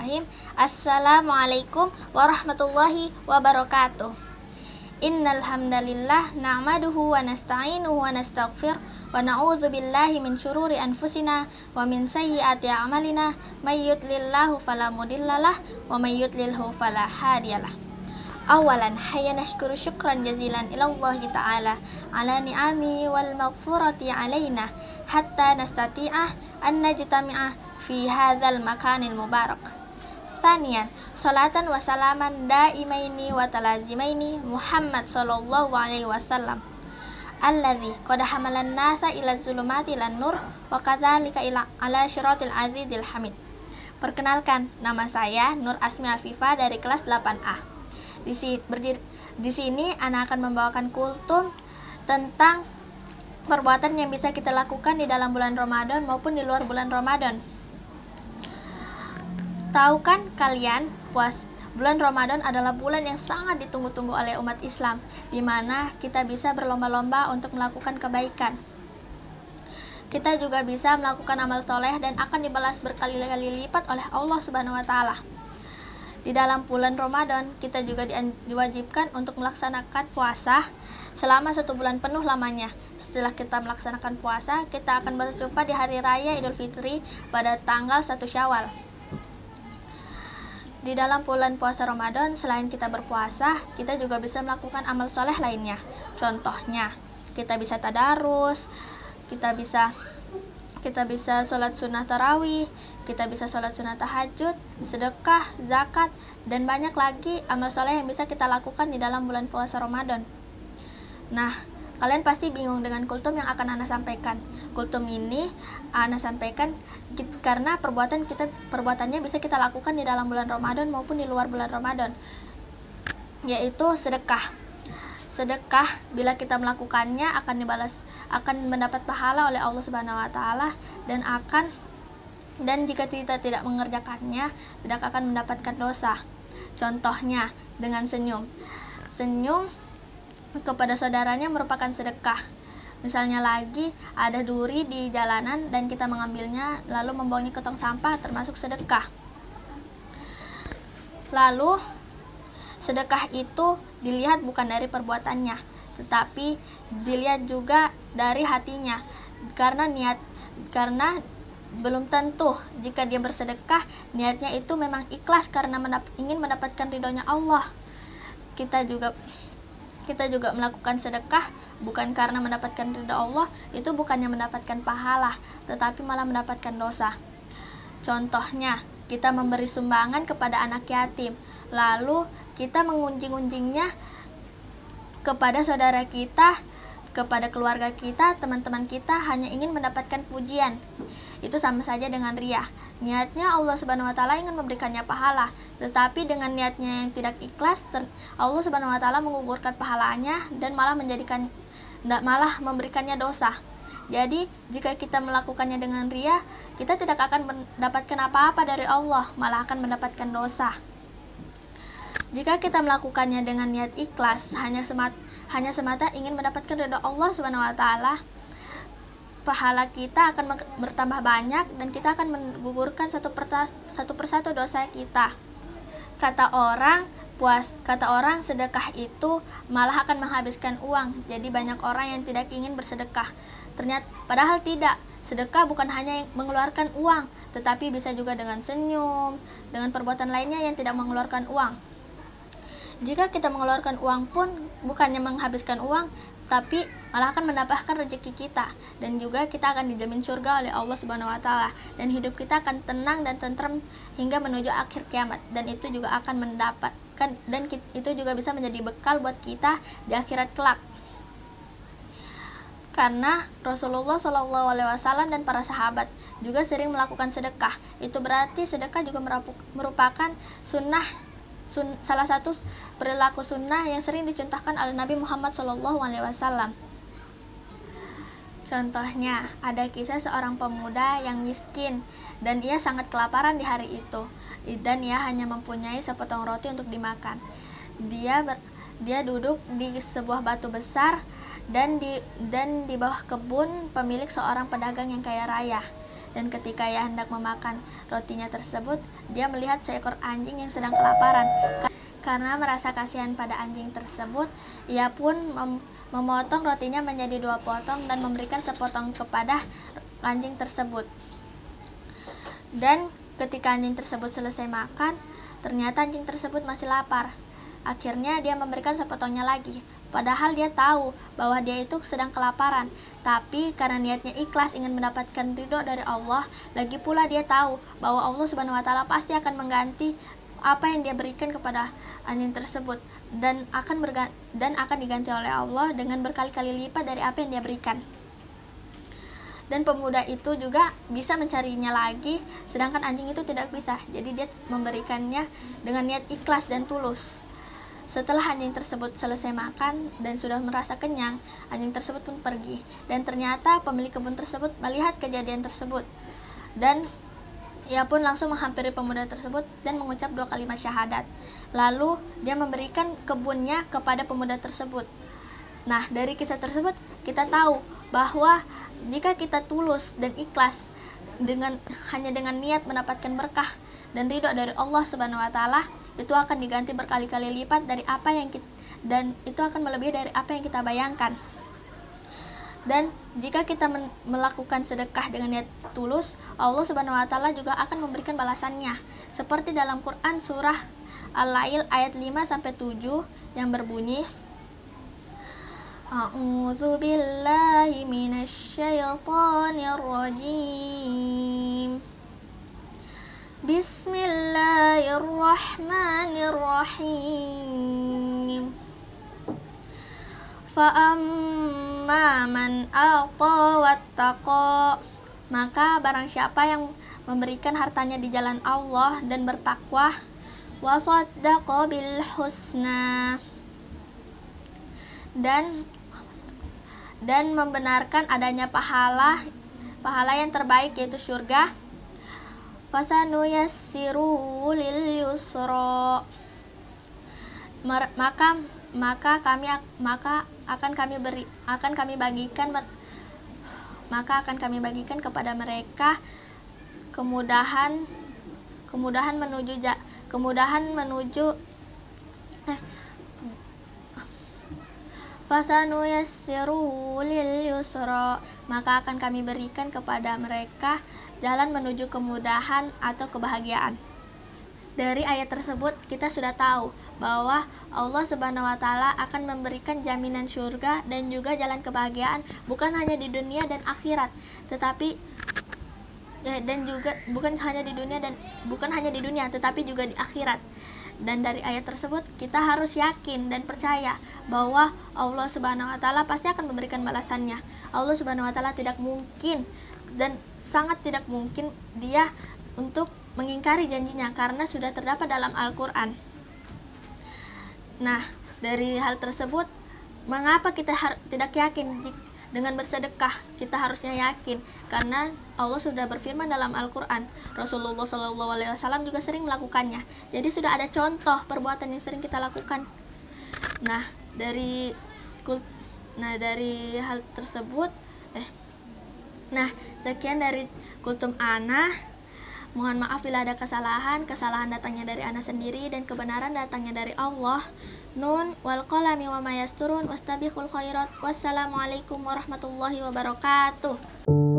Bismillahirrahmanirrahim. Assalamualaikum warahmatullahi wabarakatuh. Innal hamdalillah na'maduhu wa nasta'inuhu wa nastaghfir wa na'udzu billahi min syururi anfusina wa min sayyiati a'malina may yudlillahu fala mudhillalah wa may yudlilhu fala hadiyalah. Awalan hayya nashkuru syukran jazilan ilallahi ta'ala ala ni'ami wal maghfurati alaina hatta nastati'ah an najtami'ah fi hadzal makanil mubarak. Thaniyan, salatan wa salaman daimaini wa talazimaini Muhammad sallallahu alaihi wasallam alladzi qad hamalan nasa ila zulumati lan nur wa kadzalika ila ala syiratil azizil hamid. Perkenalkan, nama saya Nur Asmi Afifah dari kelas 8A. Di sini Ana akan membawakan kultum tentang perbuatan yang bisa kita lakukan di dalam bulan Ramadan maupun di luar bulan Ramadan. Tahu kan kalian, bulan Ramadan adalah bulan yang sangat ditunggu-tunggu oleh umat Islam, di mana kita bisa berlomba-lomba untuk melakukan kebaikan. Kita juga bisa melakukan amal soleh dan akan dibalas berkali-kali lipat oleh Allah Subhanahu wa Ta'ala. Di dalam bulan Ramadan, kita juga diwajibkan untuk melaksanakan puasa selama 1 bulan penuh lamanya. Setelah kita melaksanakan puasa, kita akan berjumpa di hari raya Idul Fitri pada tanggal 1 Syawal. Di dalam bulan puasa Ramadan, selain kita berpuasa, kita juga bisa melakukan amal soleh lainnya. Contohnya, kita bisa tadarus, kita bisa sholat sunnah tarawih, kita bisa sholat sunnah tahajud, sedekah, zakat, dan banyak lagi amal soleh yang bisa kita lakukan di dalam bulan puasa Ramadan. Nah, kalian pasti bingung dengan kultum yang akan Ana sampaikan. Kultum ini Ana sampaikan karena perbuatannya bisa kita lakukan di dalam bulan Ramadan maupun di luar bulan Ramadan, yaitu sedekah. Sedekah bila kita melakukannya akan mendapat pahala oleh Allah Subhanahu wa Ta'ala dan jika kita tidak mengerjakannya tidak akan mendapatkan dosa. Contohnya dengan senyum kepada saudaranya merupakan sedekah. Misalnya lagi ada duri di jalanan dan kita mengambilnya lalu membuangnya ke tong sampah, termasuk sedekah. Lalu sedekah itu dilihat bukan dari perbuatannya, tetapi dilihat juga dari hatinya. Karena belum tentu jika dia bersedekah niatnya itu memang ikhlas karena ingin mendapatkan ridhonya Allah. Kita juga melakukan sedekah bukan karena mendapatkan ridho Allah, itu bukannya mendapatkan pahala, tetapi malah mendapatkan dosa. Contohnya, kita memberi sumbangan kepada anak yatim, lalu kita mengunjing-unjingnya kepada saudara kita, kepada keluarga kita, teman-teman kita hanya ingin mendapatkan pujian. Itu sama saja dengan riya. Niatnya Allah Subhanahu wa Ta'ala ingin memberikannya pahala, tetapi dengan niatnya yang tidak ikhlas, Allah Subhanahu wa Ta'ala mengugurkan pahalanya dan malah memberikannya dosa. Jadi, jika kita melakukannya dengan riya, kita tidak akan mendapatkan apa-apa dari Allah, malah akan mendapatkan dosa. Jika kita melakukannya dengan niat ikhlas, hanya semata ingin mendapatkan ridha Allah Subhanahu wa Ta'ala, pahala kita akan bertambah banyak dan kita akan menggugurkan satu persatu dosa kita. Kata orang sedekah itu malah akan menghabiskan uang. Jadi banyak orang yang tidak ingin bersedekah. Padahal tidak. Sedekah bukan hanya mengeluarkan uang, tetapi bisa juga dengan senyum, dengan perbuatan lainnya yang tidak mengeluarkan uang. Jika kita mengeluarkan uang pun bukannya menghabiskan uang, tapi malah akan mendapatkan rezeki kita, dan juga kita akan dijamin surga oleh Allah Subhanahu wa Ta'ala, dan hidup kita akan tenang dan tentram hingga menuju akhir kiamat, dan itu juga akan itu juga bisa menjadi bekal buat kita di akhirat kelak. Karena Rasulullah SAW dan para sahabat juga sering melakukan sedekah. Itu berarti sedekah juga merupakan salah satu perilaku sunnah yang sering dicontohkan oleh Nabi Muhammad SAW. Contohnya, ada kisah seorang pemuda yang miskin dan ia sangat kelaparan di hari itu, dan ia hanya mempunyai sepotong roti untuk dimakan. Dia duduk di sebuah batu besar dan di bawah kebun pemilik seorang pedagang yang kaya raya. Dan ketika ia hendak memakan rotinya tersebut, dia melihat seekor anjing yang sedang kelaparan. Karena merasa kasihan pada anjing tersebut, ia pun memotong rotinya menjadi 2 potong dan memberikan sepotong kepada anjing tersebut. Dan ketika anjing tersebut selesai makan, ternyata anjing tersebut masih lapar. Akhirnya dia memberikan sepotongnya lagi. Padahal dia tahu bahwa dia itu sedang kelaparan, tapi karena niatnya ikhlas ingin mendapatkan ridho dari Allah, lagi pula dia tahu bahwa Allah Subhanahu wa taala pasti akan mengganti apa yang dia berikan kepada anjing tersebut dan akan diganti oleh Allah dengan berkali-kali lipat dari apa yang dia berikan. Dan pemuda itu juga bisa mencarinya lagi, sedangkan anjing itu tidak bisa. Jadi dia memberikannya dengan niat ikhlas dan tulus. Setelah anjing tersebut selesai makan dan sudah merasa kenyang, anjing tersebut pun pergi. Dan ternyata pemilik kebun tersebut melihat kejadian tersebut, dan ia pun langsung menghampiri pemuda tersebut dan mengucap 2 kalimat syahadat. Lalu dia memberikan kebunnya kepada pemuda tersebut. Nah, dari kisah tersebut kita tahu bahwa jika kita tulus dan ikhlas hanya dengan niat mendapatkan berkah dan ridho dari Allah Subhanahu wa taala, itu akan diganti berkali-kali lipat dari apa yang dan itu akan melebihi dari apa yang kita bayangkan. Dan jika kita melakukan sedekah dengan niat tulus, Allah Subhanahu wa taala juga akan memberikan balasannya. Seperti dalam Quran surah Al-Lail ayat 5 sampai 7 yang berbunyi, A'udzu billahi minasyaitonir rajim. Bismillahirrahmanirrahim. Fa'amma man a'ta wattaqa, maka barang siapa yang memberikan hartanya di jalan Allah dan bertakwa, wa shaddaqa bil husna, dan membenarkan adanya pahala yang terbaik yaitu surga, fasanuyassiruhu lil yusra, maka akan kami bagikan kepada mereka kemudahan menuju fasanuyassiruhu lil yusra, maka akan kami berikan kepada mereka jalan menuju kemudahan atau kebahagiaan. Dari ayat tersebut kita sudah tahu bahwa Allah Subhanahu wa taala akan memberikan jaminan surga dan juga jalan kebahagiaan bukan hanya di dunia dan akhirat, tetapi bukan hanya di dunia tetapi juga di akhirat. Dan dari ayat tersebut kita harus yakin dan percaya bahwa Allah Subhanahu wa taala pasti akan memberikan balasannya. Allah Subhanahu wa taala tidak mungkin dan sangat tidak mungkin dia untuk mengingkari janjinya karena sudah terdapat dalam Al-Qur'an. Nah, dari hal tersebut mengapa kita tidak yakin dengan bersedekah? Kita harusnya yakin karena Allah sudah berfirman dalam Al-Qur'an. Rasulullah SAW juga sering melakukannya. Jadi sudah ada contoh perbuatan yang sering kita lakukan. Nah, dari hal tersebut sekian dari Kultum Ana. Mohon maaf bila ada kesalahan datangnya dari ana sendiri dan kebenaran datangnya dari Allah. Nun wal qalami wa ma yasturun wastabiqul khairat. Wassalamualaikum warahmatullahi wabarakatuh.